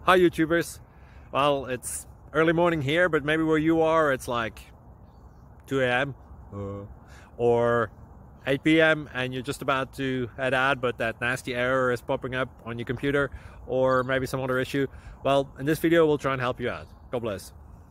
Hi YouTubers. Well, it's early morning here, but maybe where you are it's like 2 a.m. or 8 p.m. and you're just about to head out, but that nasty error is popping up on your computer, or maybe some other issue. Well, in this video we'll try and help you out. God bless.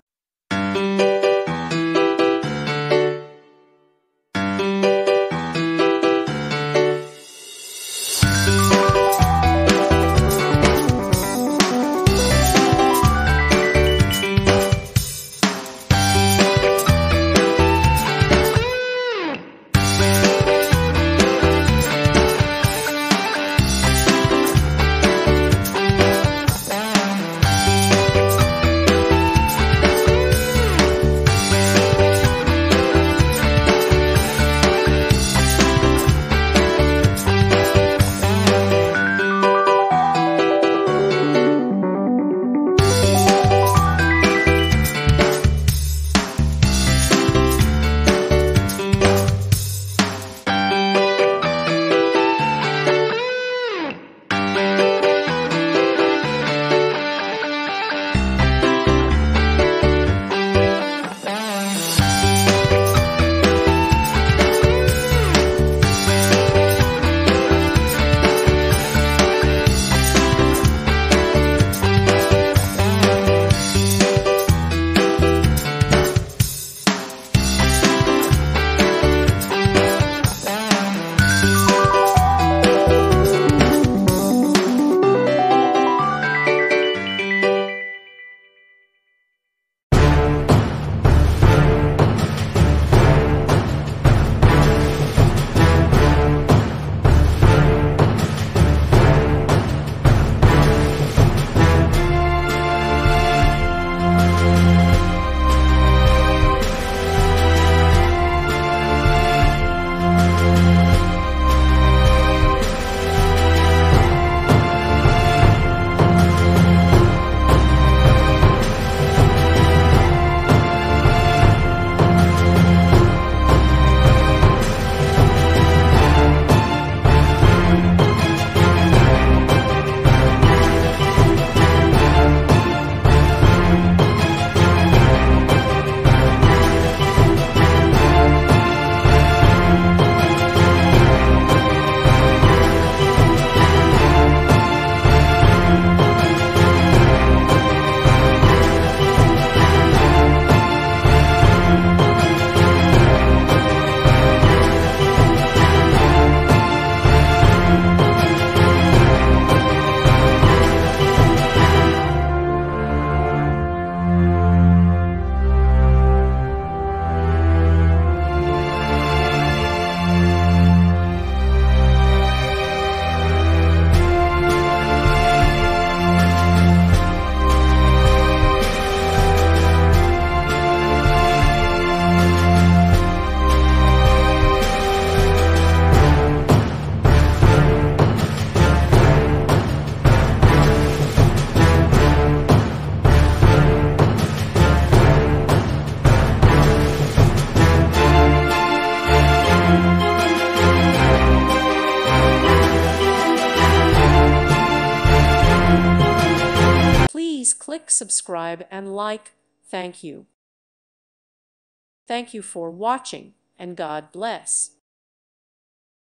Please click subscribe and like. Thank you. Thank you for watching, and God bless.